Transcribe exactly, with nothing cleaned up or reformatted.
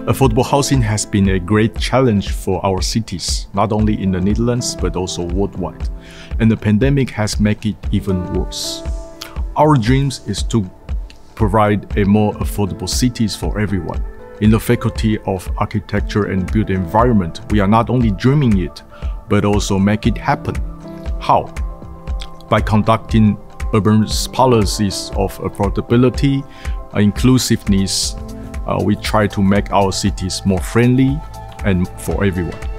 Affordable housing has been a great challenge for our cities, not only in the Netherlands, but also worldwide. And the pandemic has made it even worse. Our dreams is to provide a more affordable cities for everyone. In the Faculty of Architecture and Built Environment, we are not only dreaming it, but also make it happen. How? By conducting urban policies of affordability, inclusiveness. Uh, we try to make our cities more friendly and for everyone.